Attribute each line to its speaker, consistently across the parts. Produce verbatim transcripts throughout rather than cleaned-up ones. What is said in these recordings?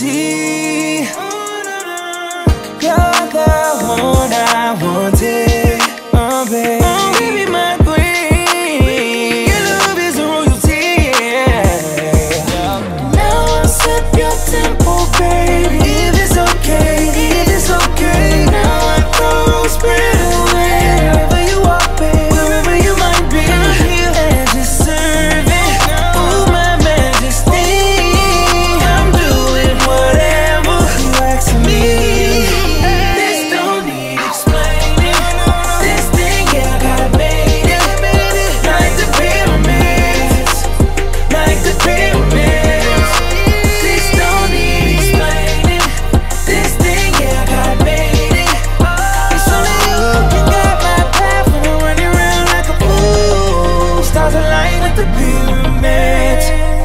Speaker 1: royalty. You're the one I wanted, oh baby, oh baby, my queen. Your love is a royalty, yeah. Now I'll set your tempo, baby. If it's okay, if it's okay. Now I go spread away wherever you are, baby, wherever you might be. I'm here and just serving, oh my majesty. I'm doing whatever you ask of me. This don't need explaining. This thing, yeah, I gotta made it. Like the pyramids, like the pyramids. This don't need explaining. This thing, yeah, I gotta made it. It's only you can guide my path when I'm running around like a fool. Stars align with the pyramids.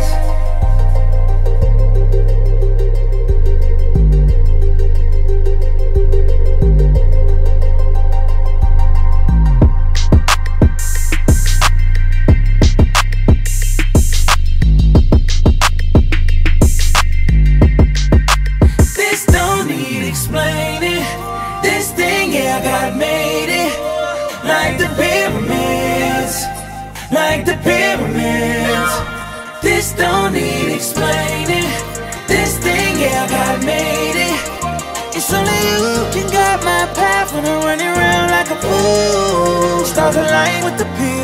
Speaker 1: This don't need explaining. This thing, yeah, I got made it. Like the pyramids, like the pyramids. This don't need explaining. This thing, yeah, I got made it. It's only you can guide my path when I'm running around like a fool. Stars align with the pyramids.